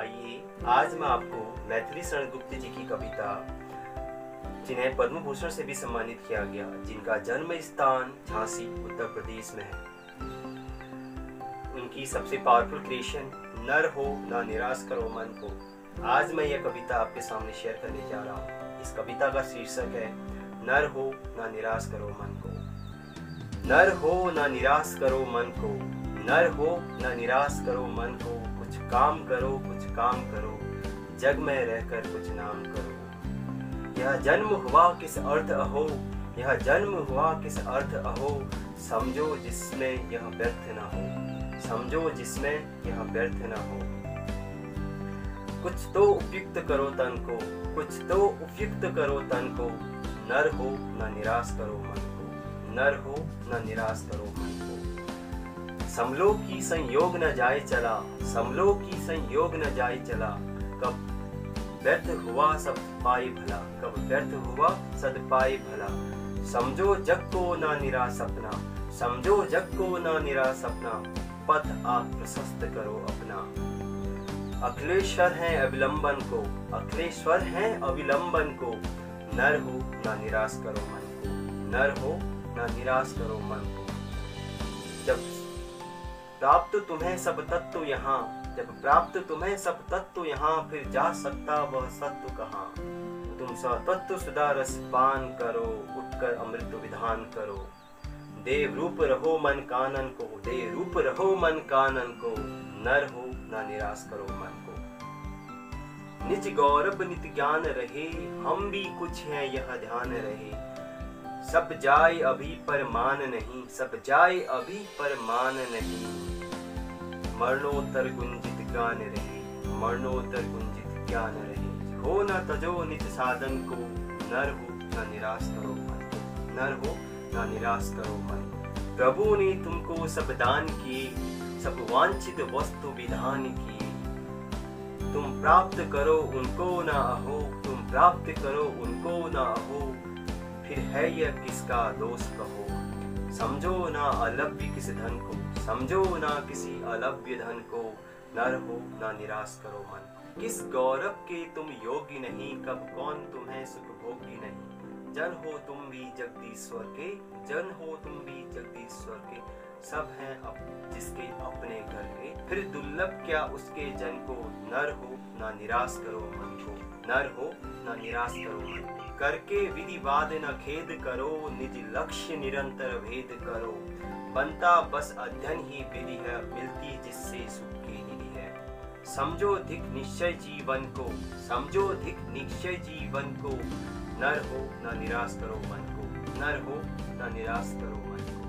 आइए आज मैं आपको मैथिली शरण गुप्त जी की कविता, जिन्हें पद्म भूषण से भी सम्मानित किया गया, जिनका जन्म स्थान झांसी उत्तर प्रदेश में है, उनकी सबसे पावरफुल क्रिएशन नर हो ना निराश करो मन को, आज मैं यह कविता आपके सामने शेयर करने जा रहा हूँ। इस कविता का शीर्षक है नर हो ना निराश करो मन को। नर हो ना निराश करो मन को, नर हो ना निराश करो मन को, कुछ काम करो, जग में रहकर कुछ नाम करो। यह जन्म हुआ किस अर्थ अहो, यह जन्म हुआ किस अर्थ अहो, समझो जिसमें यह व्यर्थ न हो, समझो जिसमें यह व्यर्थ न हो। कुछ तो उपयुक्त करो तन को, कुछ तो उपयुक्त करो तन को, नर हो न निराश करो मन को, नर हो न निराश करो मन को। समलो की संयोग न जाए चला, समलो की संयोग न जाए चला, कब व्यर्थ हुआ सब पाए भला, कब व्यर्थ हुआ सद पाए भला। समझो जग को ना निराश सपना, समझो जग को ना निराश सपना, पथ आप प्रशस्त करो अपना। अखिलेश्वर हैं अविलंबन को, अखिलेश्वर हैं अविलंबन को, नर हो ना निराश करो मन को, नर हो ना निराश करो मन को। जब प्राप्त तुम्हें सब तत्व यहाँ, जब प्राप्त तुम्हें सब तत्व यहाँ, फिर जा सकता वह सत्व कहाँ। तुम सतत्व सुधा रस पान करो, उठकर अमृत विधान करो। देव रूप रहो मन कानन को, देव रूप रहो मन कानन को, नर हो ना निराश करो मन को। निज गौरव नित ज्ञान रहे, हम भी कुछ हैं यह ध्यान रहे। सब जाए अभी पर मान नहीं, सब जाए अभी पर मान नहीं। मरणोत्तर गुंजित ज्ञान रहे, मरणोत्तर गुंजित ज्ञान रहे। हो न तजो नित साधन को, नर हो न निराश करो मन को, नर हो न निराश करो मन को। प्रभु ने तुमको सब दान किए, सब वांछित वस्तु विधान किए। तुम प्राप्त करो उनको न अहो, तुम प्राप्त करो उनको न अहो, फिर है यह किसका दोष कहो। समझो ना अलभ्य किस धन को, समझो ना किसी अलभ्य धन को, नर हो ना निराश करो मन। किस गौरव के तुम योगी नहीं, कब कौन तुम्हें सुख भोगी नहीं। जन हो तुम भी जगदीश्वर के, जन हो तुम भी जगदीश्वर के, सब हैं अब जिसके अपने घर के, फिर दुर्लभ क्या उसके जन को, नर हो ना निराश करो मन को, नर हो ना निराश करो मन को। करके विधिवाद न खेद करो, निज लक्ष्य निरंतर भेद करो। बनता बस अध्ययन ही विधि है, मिलती जिससे सुख की निधि है। समझो धिक निश्चय जीवन को, समझो धिक निश्चय जीवन को, नर हो न निराश करो मन को, नर हो न निराश करो मन को।